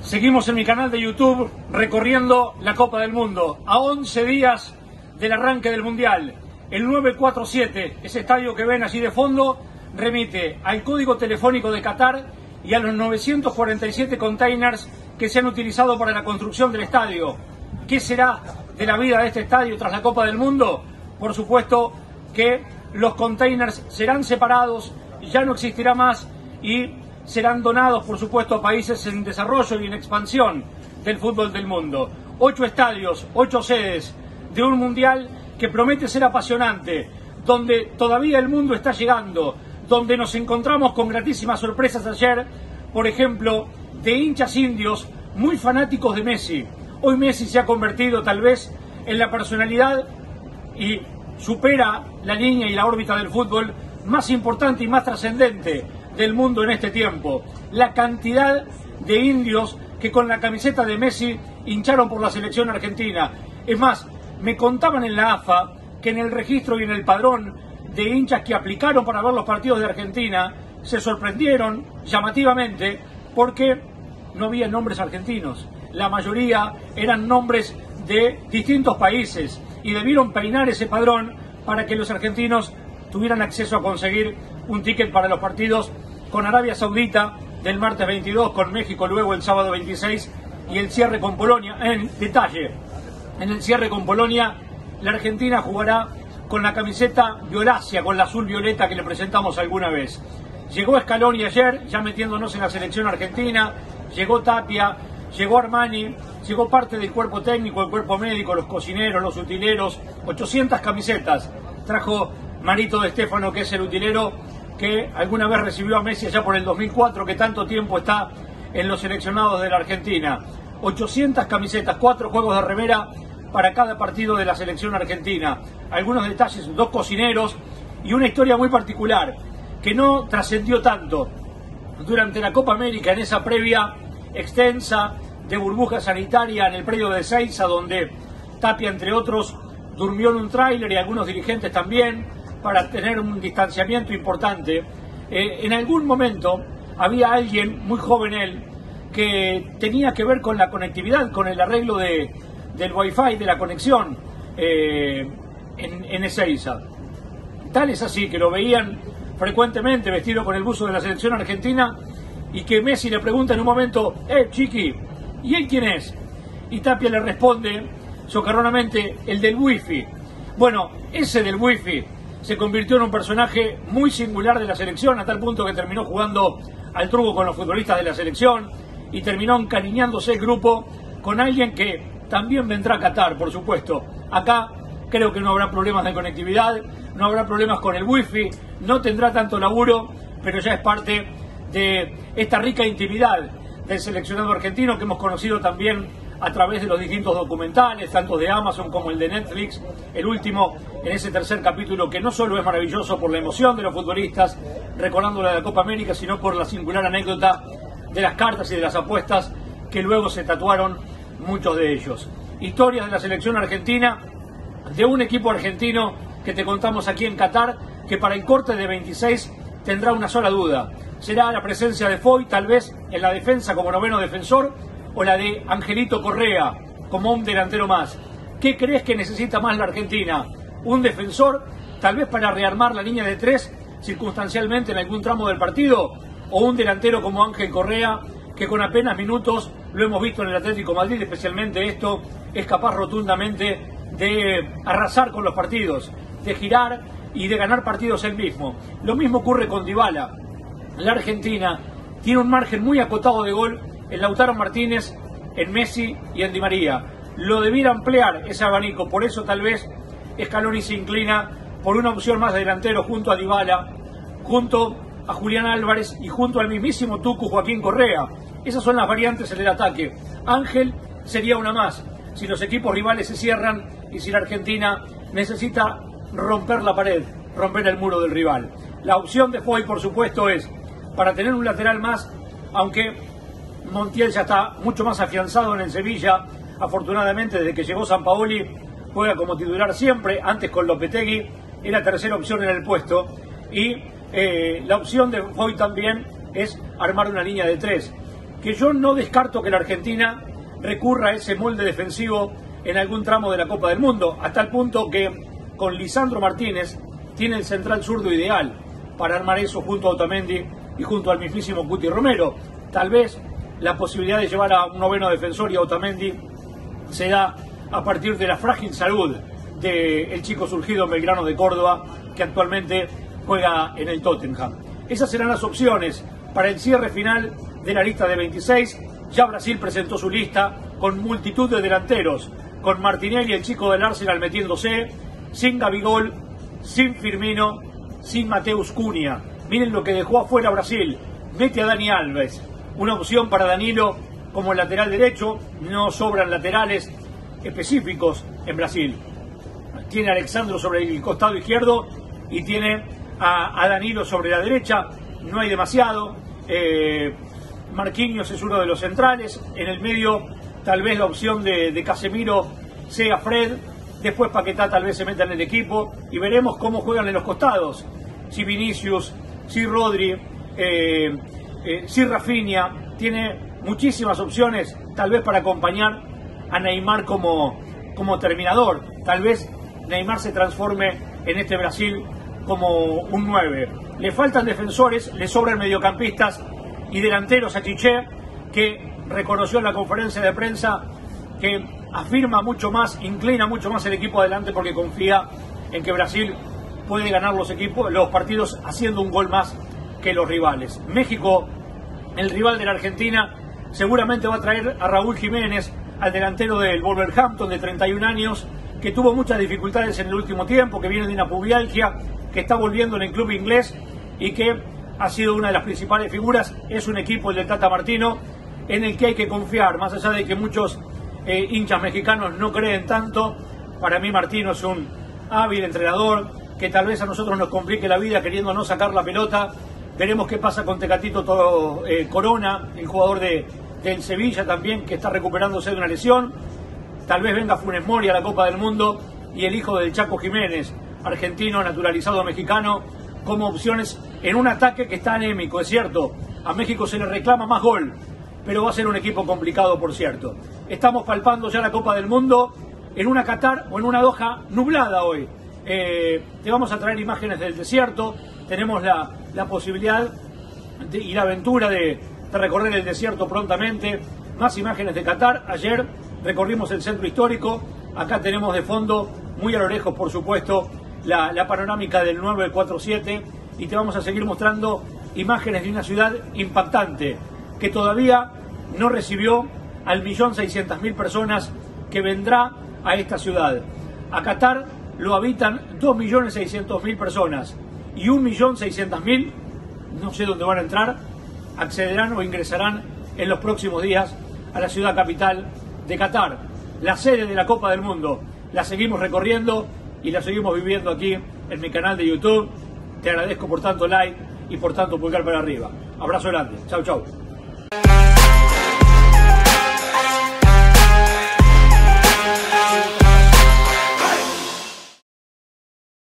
Seguimos en mi canal de YouTube recorriendo la Copa del Mundo. A 11 días del arranque del Mundial, el 947, ese estadio que ven allí de fondo, remite al código telefónico de Qatar y a los 947 containers que se han utilizado para la construcción del estadio. ¿Qué será de la vida de este estadio tras la Copa del Mundo? Por supuesto que los containers serán separados, ya no existirá más y serán donados, por supuesto, a países en desarrollo y en expansión del fútbol del mundo. 8 estadios, 8 sedes de un mundial que promete ser apasionante, donde todavía el mundo está llegando, donde nos encontramos con gratísimas sorpresas ayer, por ejemplo, de hinchas indios muy fanáticos de Messi. Hoy Messi se ha convertido tal vez en la personalidad y supera la línea y la órbita del fútbol más importante y más trascendente del mundo en este tiempo. La cantidad de indios que con la camiseta de Messi hincharon por la selección argentina. Es más, me contaban en la AFA que en el registro y en el padrón de hinchas que aplicaron para ver los partidos de Argentina se sorprendieron llamativamente porque no había nombres argentinos. La mayoría eran nombres de distintos países y debieron peinar ese padrón para que los argentinos tuvieran acceso a conseguir un ticket para los partidos con Arabia Saudita del martes 22, con México luego el sábado 26 y el cierre con Polonia. En detalle, en el cierre con Polonia, la Argentina jugará con la camiseta violácea, con la azul violeta que le presentamos alguna vez. Llegó Scaloni ayer, ya metiéndonos en la selección argentina, llegó Tapia, llegó Armani, llegó parte del cuerpo técnico, el cuerpo médico, los cocineros, los utileros, 800 camisetas. Trajo Marito de Stefano, que es el utilero que alguna vez recibió a Messi allá por el 2004, que tanto tiempo está en los seleccionados de la Argentina. 800 camisetas, 4 juegos de remera para cada partido de la selección argentina. Algunos detalles, 2 cocineros y una historia muy particular que no trascendió tanto durante la Copa América, en esa previa extensa de burbuja sanitaria en el predio de Ezeiza, donde Tapia, entre otros, durmió en un tráiler y algunos dirigentes también, para tener un distanciamiento importante. En algún momento había alguien, muy joven él, que tenía que ver con la conectividad, con el arreglo del wifi, de la conexión en Ezeiza. Tal es así que lo veían frecuentemente vestido con el buzo de la selección argentina y que Messi le pregunta en un momento: chiqui, ¿y él quién es? Y Tapia le responde socarronamente: el del wifi. Bueno, ese del wifi se convirtió en un personaje muy singular de la selección, a tal punto que terminó jugando al truco con los futbolistas de la selección y terminó encariñándose el grupo con alguien que también vendrá a Qatar, por supuesto. Acá creo que no habrá problemas de conectividad, no habrá problemas con el wifi, no tendrá tanto laburo, pero ya es parte de esta rica intimidad del seleccionado argentino que hemos conocido también a través de los distintos documentales, tanto de Amazon como el de Netflix, el último en ese tercer capítulo, que no solo es maravilloso por la emoción de los futbolistas recordando la de la Copa América, sino por la singular anécdota de las cartas y de las apuestas que luego se tatuaron muchos de ellos. Historias de la selección argentina, de un equipo argentino que te contamos aquí en Qatar, que para el corte de 26 tendrá una sola duda: será la presencia de Foy, tal vez en la defensa como noveno defensor, o la de Angelito Correa como un delantero más. ¿Qué crees que necesita más la Argentina? ¿Un defensor, tal vez para rearmar la línea de 3 circunstancialmente en algún tramo del partido? ¿O un delantero como Ángel Correa, que con apenas minutos, lo hemos visto en el Atlético de Madrid, especialmente esto, es capaz rotundamente de arrasar con los partidos, de girar y de ganar partidos él mismo? Lo mismo ocurre con Dybala. La Argentina tiene un margen muy acotado de gol en Lautaro Martínez, en Messi y en Di María. Lo debiera ampliar ese abanico, por eso tal vez Scaloni se inclina por una opción más de delantero junto a Dybala, junto a Julián Álvarez y junto al mismísimo Tucu Joaquín Correa. Esas son las variantes en el ataque. Ángel sería una más, si los equipos rivales se cierran y si la Argentina necesita romper la pared, romper el muro del rival. La opción de Foy, por supuesto, es para tener un lateral más, aunque Montiel ya está mucho más afianzado en el Sevilla, afortunadamente desde que llegó Sampaoli juega como titular siempre. Antes con Lopetegui era tercera opción en el puesto, y la opción de Foy también es armar una línea de 3. que yo no descarto que la Argentina recurra a ese molde defensivo en algún tramo de la Copa del Mundo, hasta el punto que con Lisandro Martínez tiene el central zurdo ideal para armar eso junto a Otamendi y junto al mismísimo Cuti Romero. Tal vez la posibilidad de llevar a un noveno defensor y a Otamendi se da a partir de la frágil salud del chico surgido en Belgrano de Córdoba, que actualmente juega en el Tottenham. Esas serán las opciones para el cierre final de la lista de 26. Ya Brasil presentó su lista con multitud de delanteros, con Martinelli, el chico del Arsenal, metiéndose, sin Gabigol, sin Firmino, sin Mateus Cunha. Miren lo que dejó afuera Brasil. Mete a Dani Alves, una opción para Danilo como lateral derecho. No sobran laterales específicos en Brasil. Tiene a Alexandro sobre el costado izquierdo y tiene a Danilo sobre la derecha. No hay demasiado. Marquinhos es uno de los centrales. En el medio tal vez la opción de Casemiro sea Fred. Después Paquetá tal vez se meta en el equipo y veremos cómo juegan en los costados. Si Vinicius, si Rodri, si Rafinha. Tiene muchísimas opciones tal vez para acompañar a Neymar como terminador. Tal vez Neymar se transforme en este Brasil como un 9. Le faltan defensores, le sobran mediocampistas y delanteros a Chiché, que reconoció en la conferencia de prensa que afirma mucho más, inclina mucho más el equipo adelante porque confía en que Brasil puede ganar los partidos haciendo un gol más que los rivales. México, el rival de la Argentina, seguramente va a traer a Raúl Jiménez, al delantero del Wolverhampton de 31 años, que tuvo muchas dificultades en el último tiempo, que viene de una pubalgia, que está volviendo en el club inglés y que ha sido una de las principales figuras. Es un equipo, el del Tata Martino, en el que hay que confiar, más allá de que muchos hinchas mexicanos no creen tanto. Para mí Martino es un hábil entrenador, que tal vez a nosotros nos complique la vida queriendo no sacar la pelota. Veremos qué pasa con Tecatito Corona, el jugador del Sevilla también, que está recuperándose de una lesión. Tal vez venga Funes Mori a la Copa del Mundo y el hijo del Chaco Jiménez, argentino naturalizado mexicano, como opciones en un ataque que está anémico. Es cierto, a México se le reclama más gol, pero va a ser un equipo complicado, por cierto. Estamos palpando ya la Copa del Mundo en una Qatar o en una Doha nublada hoy. Te vamos a traer imágenes del desierto. Tenemos la posibilidad y la aventura de recorrer el desierto prontamente. Más imágenes de Qatar. Ayer recorrimos el centro histórico. Acá tenemos de fondo, muy a lo lejos por supuesto, la panorámica del 947. Y te vamos a seguir mostrando imágenes de una ciudad impactante, que todavía no recibió al 1.600.000 personas que vendrá a esta ciudad. A Qatar lo habitan 2.600.000 personas y 1.600.000, no sé dónde van a entrar, accederán o ingresarán en los próximos días a la ciudad capital de Qatar, la sede de la Copa del Mundo. La seguimos recorriendo y la seguimos viviendo aquí en mi canal de YouTube. Te agradezco por tanto like y por tanto pulgar para arriba. Abrazo grande. Chau, chau.